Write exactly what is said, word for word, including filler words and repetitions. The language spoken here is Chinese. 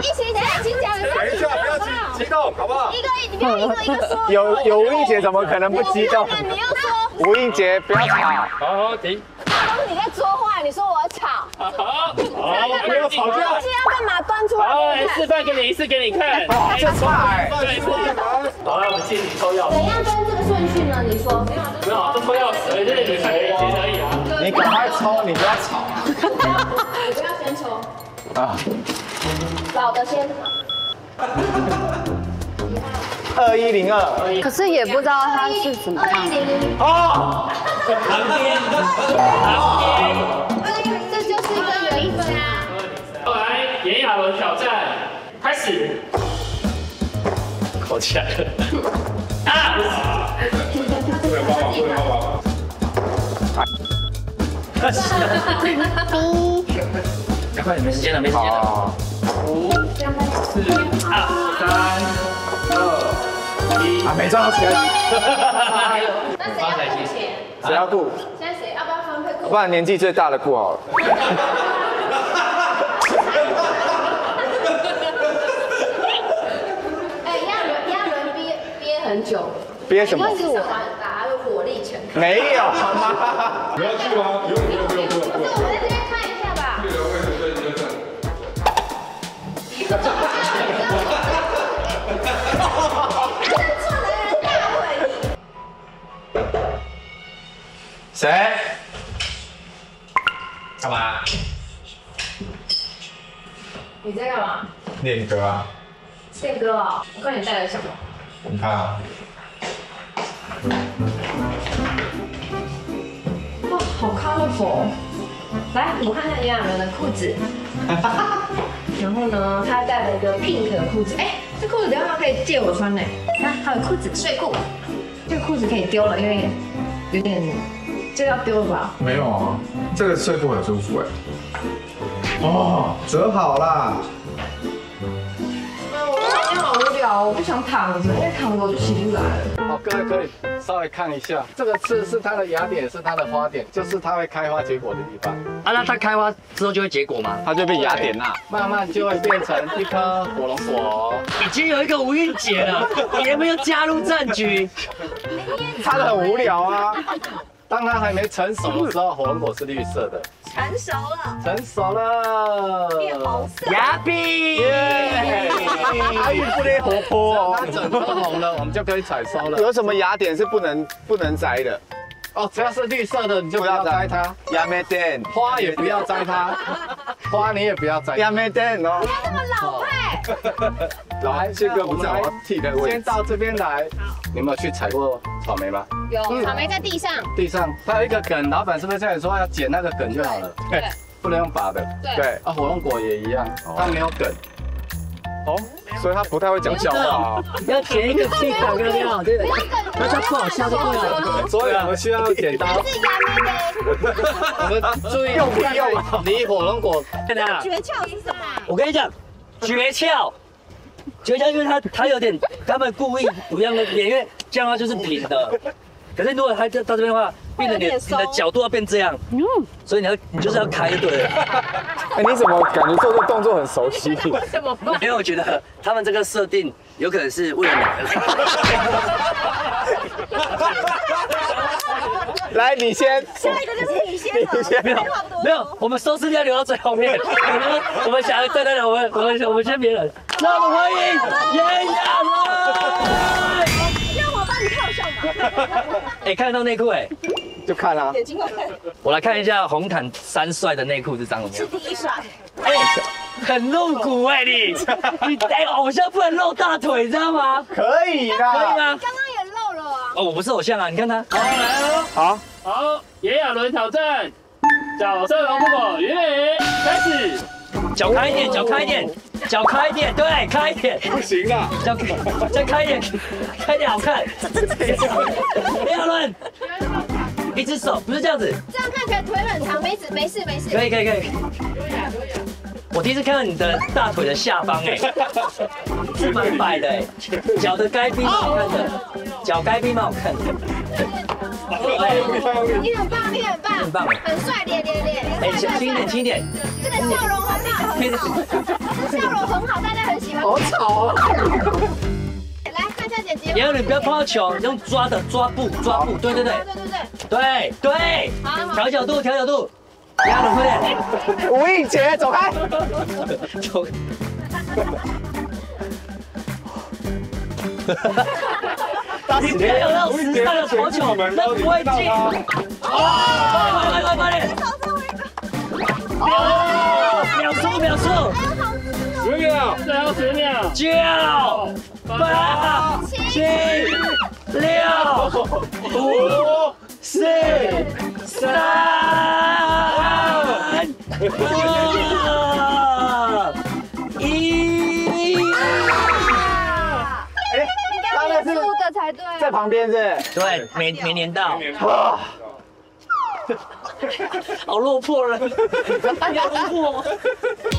一起讲，一起讲。 等一下，不要激激动，好不好？ 一个一，你不要一个一个说。 有有吴映洁怎么可能不激动？ 你要说。 吴映洁不要吵。 好好停。 都是你在说话，你说我吵。 好，好，不要吵架。 现在要干嘛？端出来。 好，来示范给你一次给你看。 哇，这菜。 对，好，来我们进行抽钥匙。 怎样跟这个顺序呢？你说。 没有，就抽钥匙，而已，就是你才可以接而已啊。 你赶快抽，你不要吵。 你不要先抽。 啊。 老的先。 二一零二。 可是也不知道它是怎么样。 哦。 旁边，旁边。 这就是一个原则啊。 后来炎亚纶挑战开始，扣起来了。啊！ 不能帮忙，不能帮忙。 赶快，没时间了，没时间了。五、四、二、三、二、一。 啊，没赚到钱。 那谁要付钱？ 谁要顾？ 现在谁要不要分配顾？ 不然年纪最大的顾好了。 哎，亚伦，亚伦憋憋很久。 憋什么？ 是我打有火力全开。 没有，好吗？ 你要去吗？不用，不用，不用，不用。 我们在这边看一下吧。 这个位置对，对，对。 谁？ 干嘛？ 你在干嘛？ 练歌啊。 宪哥哦，我看你带了什么？ 你看啊。 哇，好 colorful！ 来，我看看炎亚纶的裤子。然后呢，他带了一个 pink 的裤子。哎，这裤子等一下可以借我穿呢。看，还有裤子，睡裤。这个裤子可以丢了，因为有点，这个要丢了吧？ 没有啊，这个睡裤很舒服哎。哦，折好啦。 我今天好无聊，我不想躺着，因为躺着我就起不来了。 好，各位可以稍微看一下，这个刺是它的芽点，是它的花点，就是它会开花结果的地方。 啊，那它开花之后就会结果吗？ 它就变雅典娜， 慢慢就会变成一颗火龙果。 已经有一个吴映洁了，你有没有加入战局？ 它很无聊啊。当它还没成熟的时候，火龙果是绿色的。 成熟了， 成熟了， 变红色。 雅比， 阿玉不得活泼哦。 它整颗红了，我们就可以采收了。 有什么雅典是不能不能摘的？ 哦，只要是绿色的，你就不要摘它。 亚美典， 花也不要摘它，花你也不要摘。 亚美典哦。 你那么老派。 来，这个不是我替的位置。 先到这边来。你有没有去采过草莓吗？ 有，草莓在地上。 地上，它有一个梗，老板是不是叫你说要剪那个梗就好了？ 对， 不能用拔的。 对， 啊，火龙果也一样，它没有梗。 哦，所以他不太会讲笑话。 要剪一个气口，有没有？对的，那他不好笑就不会了。 所以我们需要剪刀。 是牙妹的。 我们注意用不用离火龙果。 真的。 诀窍是什么？ 我跟你讲，诀窍。诀窍，因为它它有点，他们故意不让它扁，因为这样的话就是平的。可是如果它到这边的话，变得你你的角度要变这样，所以你要你就是要开就对了。 哎，你怎么感觉做这个动作很熟悉？ 为什么？ 因为我觉得他们这个设定有可能是为了你。 来，你先。 下一个就是你先了。 你先。 没有没有，我们收视率要留到最后面。我们我们想对对对，我们我们我们先别人。让我们欢迎炎亚纶。 让我帮你套上吧。 哎，看得到内裤哎。 就看啊。 眼睛快看。 我来看一下红毯三帅的内裤是长什么样。 是第一帅。 哎，很露骨哎你，你哎偶像不能露大腿，知道吗？ 可以啦。 可以吗？ 刚刚也露了啊。 哦，我不是偶像啊，你看他。好，来哦。 好。 好，炎亚纶挑战角色龙不果，预备，开始。脚开一点，脚开一点，脚开一点，对，开一点。 不行啊！ 脚再开一点，开一点好看。炎亚纶，一只手不是这样子。 这样看起来腿很长，没事没事没事。 可以可以可以。我第一次看到你的大腿的下方哎，是蛮摆的哎，脚的该臂蛮好看的，脚该臂蛮好看的。 你很棒，你很棒， 很棒， 很帅，脸脸脸。 哎，轻一点，轻一点。 这个笑容很好，这个笑容很好，大家然后你不要碰到球，用抓的抓步抓步，对对对对对对， 对对，调角度调角度，压了快点， 吴映洁走开。 走。你不要有那种时尚的投球，那不会进。哦，快快快快点！哦，秒数秒数， 十秒， 最后十秒， 九八七六五四三二一。 当然是输的才对。 在旁边是。 对，没没粘到， 哇， 好落魄了，要落魄。